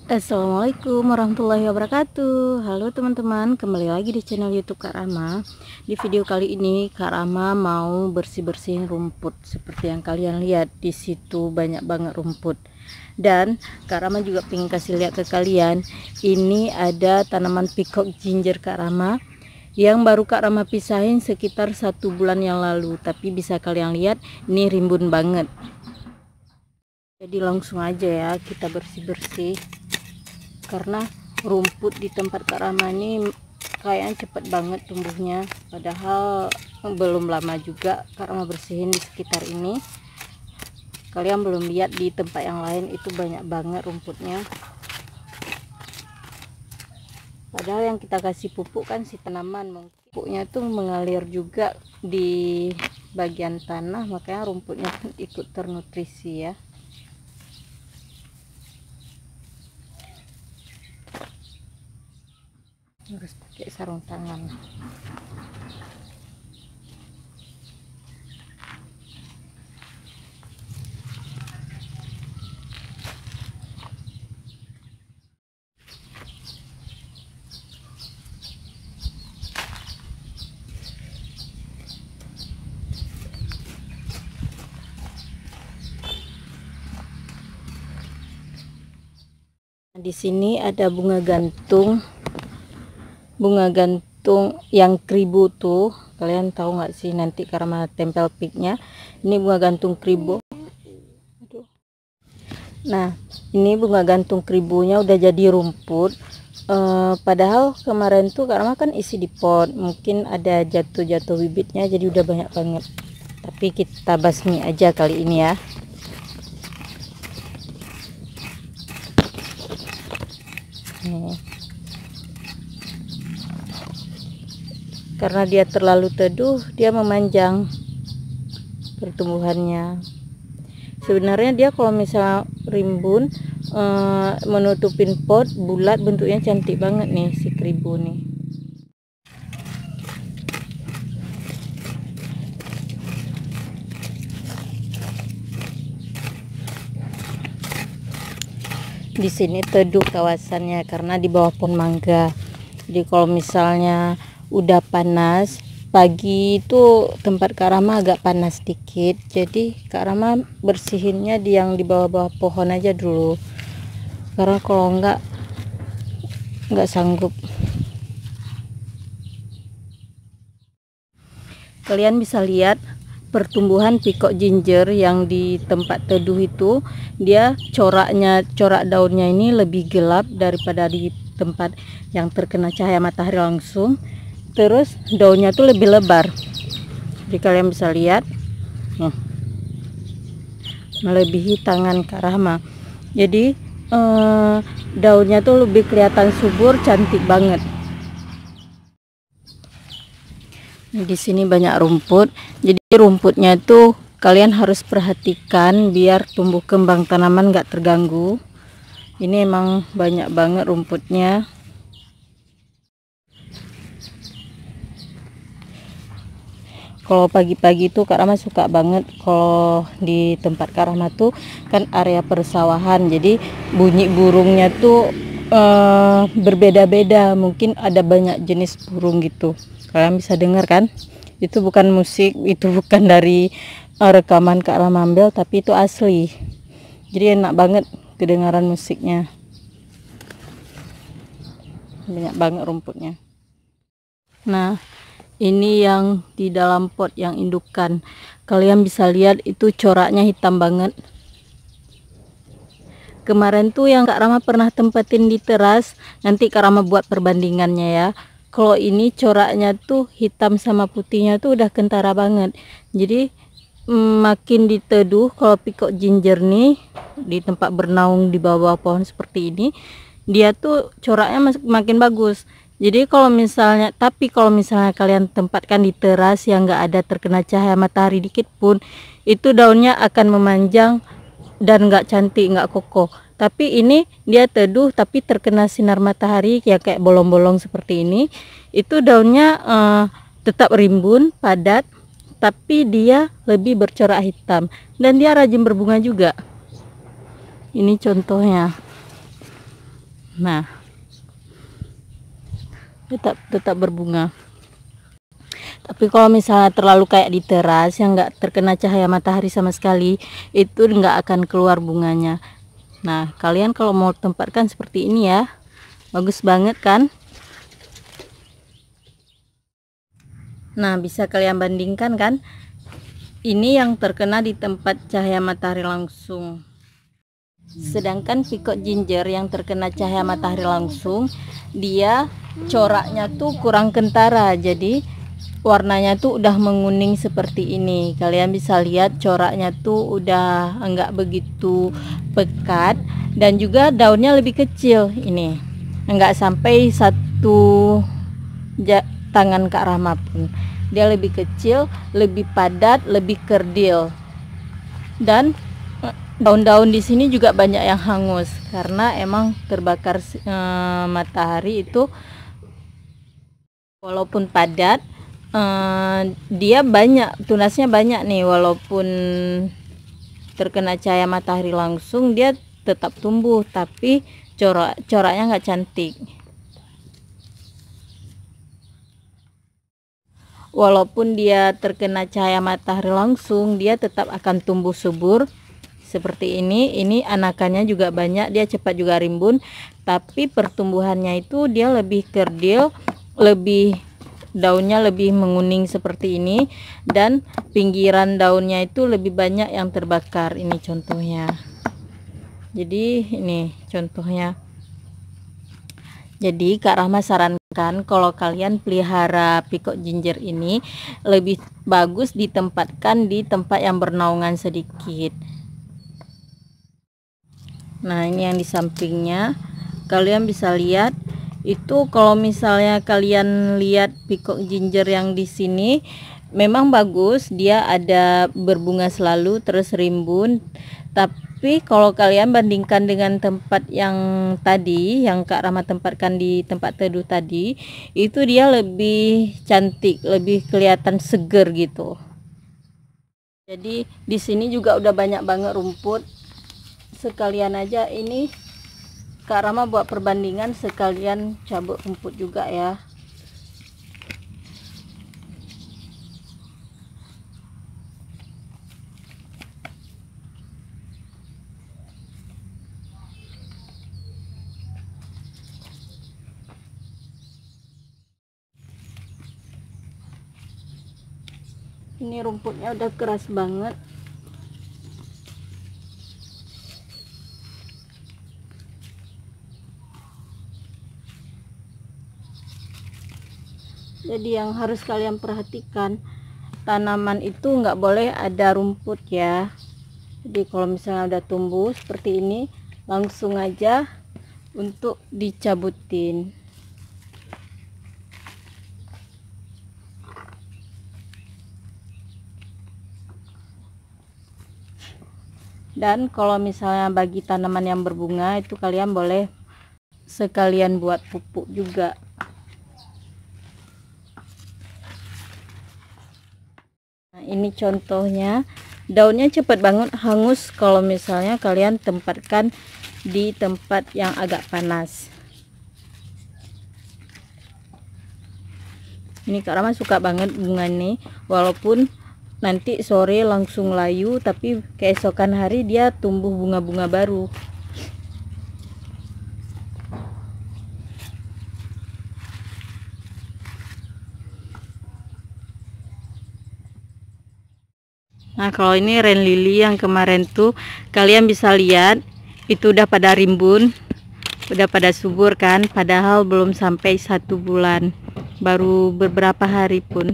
Assalamualaikum warahmatullahi wabarakatuh. Halo teman-teman, kembali lagi di channel YouTube Kak Rama. Di video kali ini Kak Rama mau bersih-bersihin rumput. Seperti yang kalian lihat, di situ banyak banget rumput. Dan Kak Rama juga pengen kasih lihat ke kalian, ini ada tanaman peacock ginger Kak Rama yang baru Kak Rama pisahin sekitar 1 bulan yang lalu. Tapi bisa kalian lihat, ini rimbun banget. Jadi langsung aja ya kita bersih-bersih, karena rumput di tempat Kak Rama ini kayaknya cepet banget tumbuhnya, padahal belum lama juga Kak Rama bersihin di sekitar ini. Kalian belum lihat di tempat yang lain itu banyak banget rumputnya, padahal yang kita kasih pupuk kan si tanaman, mungkin pupuknya tuh mengalir juga di bagian tanah, makanya rumputnya pun ikut ternutrisi ya. Harus pakai sarung tangan. Di sini ada bunga gantung yang kribo tuh, kalian tahu nggak sih? Nanti karena tempel picnya, ini bunga gantung kribo. Nah, ini bunga gantung kribonya udah jadi rumput. Padahal kemarin tuh karena kan isi di pot, mungkin ada jatuh bibitnya, jadi udah banyak banget. Tapi kita basmi aja kali ini ya. Nih. Karena dia terlalu teduh, dia memanjang pertumbuhannya. Sebenarnya dia kalau misal rimbun menutupin pot bulat, bentuknya cantik banget nih si kribo nih. Di sini teduh kawasannya karena di bawah pohon mangga. Jadi kalau misalnya udah panas pagi itu tempat Kak Rama agak panas dikit, jadi Kak Rama bersihinnya yang di bawah-bawah pohon aja dulu, karena kalau nggak sanggup. Kalian bisa lihat pertumbuhan peacock ginger yang di tempat teduh itu, dia corak daunnya ini lebih gelap daripada di tempat yang terkena cahaya matahari langsung. Terus daunnya tuh lebih lebar, jadi kalian bisa lihat melebihi tangan Kak Rama. Jadi daunnya tuh lebih kelihatan subur, cantik banget. Di sini banyak rumput, jadi rumputnya tuh kalian harus perhatikan biar tumbuh kembang tanaman nggak terganggu. Ini emang banyak banget rumputnya. Kalau pagi-pagi tuh Kak Rama suka banget, kalau di tempat Kak Rama tuh kan area persawahan, jadi bunyi burungnya tuh berbeda-beda, mungkin ada banyak jenis burung gitu. Kalian bisa dengar kan? Itu bukan musik, itu bukan dari rekaman Kak Rama ambil, tapi itu asli. Jadi enak banget kedengaran musiknya. Banyak banget rumputnya. Nah, ini yang di dalam pot yang indukan, kalian bisa lihat itu coraknya hitam banget. Kemarin tuh yang Kak Rama pernah tempatin di teras, nanti Kak Rama buat perbandingannya ya. Kalau ini coraknya tuh hitam sama putihnya tuh udah kentara banget, jadi makin diteduh. Kalau peacock ginger nih di tempat bernaung di bawah pohon seperti ini, dia tuh coraknya makin bagus. Jadi kalau misalnya kalian tempatkan di teras yang nggak ada terkena cahaya matahari dikit pun, itu daunnya akan memanjang dan nggak cantik, nggak kokoh. Tapi ini dia teduh tapi terkena sinar matahari ya, kayak bolong-bolong seperti ini. Itu daunnya tetap rimbun, padat, tapi dia lebih bercorak hitam dan dia rajin berbunga juga. Ini contohnya. Nah, tetap berbunga. Tapi kalau misalnya terlalu kayak di teras yang nggak terkena cahaya matahari sama sekali, itu nggak akan keluar bunganya. Nah, kalian kalau mau tempatkan seperti ini ya, bagus banget kan? Nah, bisa kalian bandingkan kan? Ini yang terkena di tempat cahaya matahari langsung. Sedangkan peacock ginger yang terkena cahaya matahari langsung, dia coraknya tuh kurang kentara, jadi warnanya tuh udah menguning seperti ini. Kalian bisa lihat coraknya tuh udah enggak begitu pekat, dan juga daunnya lebih kecil. Ini enggak sampai satu tangan Kak Rama pun. Dia lebih kecil, lebih padat, lebih kerdil. Dan daun-daun di sini juga banyak yang hangus karena emang terbakar matahari itu. Walaupun padat, dia banyak, tunasnya banyak nih, walaupun terkena cahaya matahari langsung dia tetap tumbuh, tapi coraknya nggak cantik. Walaupun dia terkena cahaya matahari langsung, dia tetap akan tumbuh subur seperti ini. Ini anakannya juga banyak, dia cepat juga rimbun, tapi pertumbuhannya itu dia lebih kerdil, daunnya lebih menguning seperti ini, dan pinggiran daunnya itu lebih banyak yang terbakar. Ini contohnya. Jadi ini contohnya. Jadi Kak Rahma sarankan kalau kalian pelihara peacock ginger ini lebih bagus ditempatkan di tempat yang bernaungan sedikit. Nah, ini yang di sampingnya kalian bisa lihat. Itu kalau misalnya kalian lihat peacock ginger yang di sini memang bagus, dia ada berbunga selalu terus rimbun. Tapi kalau kalian bandingkan dengan tempat yang tadi, yang Kak Rama tempatkan di tempat teduh tadi, itu dia lebih cantik, lebih kelihatan seger gitu. Jadi di sini juga udah banyak banget rumput. Sekalian aja ini Kak Rama buat perbandingan, sekalian cabut rumput juga ya. Ini rumputnya udah keras banget. Jadi yang harus kalian perhatikan, tanaman itu nggak boleh ada rumput ya. Jadi kalau misalnya udah tumbuh seperti ini, langsung aja untuk dicabutin. Dan kalau misalnya bagi tanaman yang berbunga itu kalian boleh sekalian buat pupuk juga. Nah, ini contohnya, daunnya cepat banget hangus kalau misalnya kalian tempatkan di tempat yang agak panas. Ini Kak Rama suka banget bunga ini, walaupun nanti sore langsung layu, tapi keesokan hari dia tumbuh bunga-bunga baru. Nah, kalau ini rain lily yang kemarin tuh kalian bisa lihat itu udah pada rimbun, udah pada subur kan, padahal belum sampai 1 bulan, baru beberapa hari pun.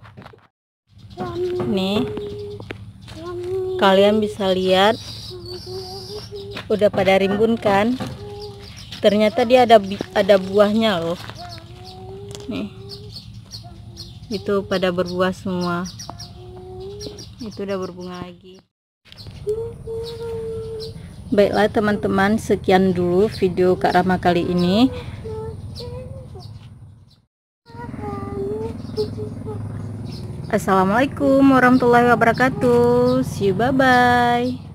Nih kalian bisa lihat udah pada rimbun kan, ternyata dia ada buahnya loh. Nih itu pada berbuah semua, itu udah berbunga lagi. Baiklah teman-teman, sekian dulu video Kak Rama kali ini. Assalamualaikum warahmatullahi wabarakatuh. See you, bye bye.